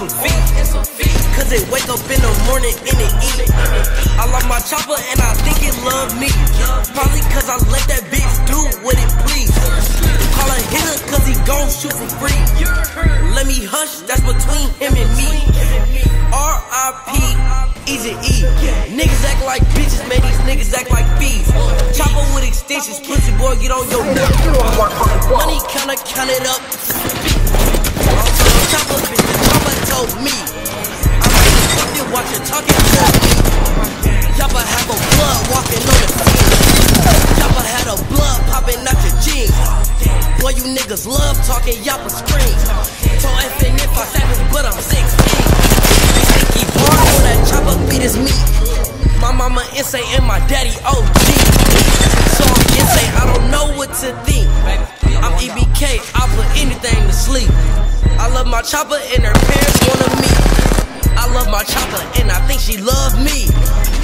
some feet. Cause they wake up in the morning and they eat. I love my chopper and I think it love me. Probably cause I let that bitch do what it please. Call a hitter cause he gon' shoot for free. Let me hush, that's between him and me. R.I.P. Easy E. Niggas act like bitches, man, these niggas act like thieves. Chopper with extensions, pussy boy, get on your neck. Money counter, count it up. Chopper, bitch, the chopper told me. I'm really fucking watching, talking to me. Chopper have a blood walking on the scene. Chopper had a blood popping out your jeans. Boy, you niggas love talking, y'all scream. So effing if I savage, but I'm 16. Keep hard on that chopper beat his meat. My mama insane and my daddy OG. So I'm insane, I don't know what to think. I'm EBK, I'll put anything to sleep. I love my chopper and her parents wanna meet. I love my chopper and I think she love me.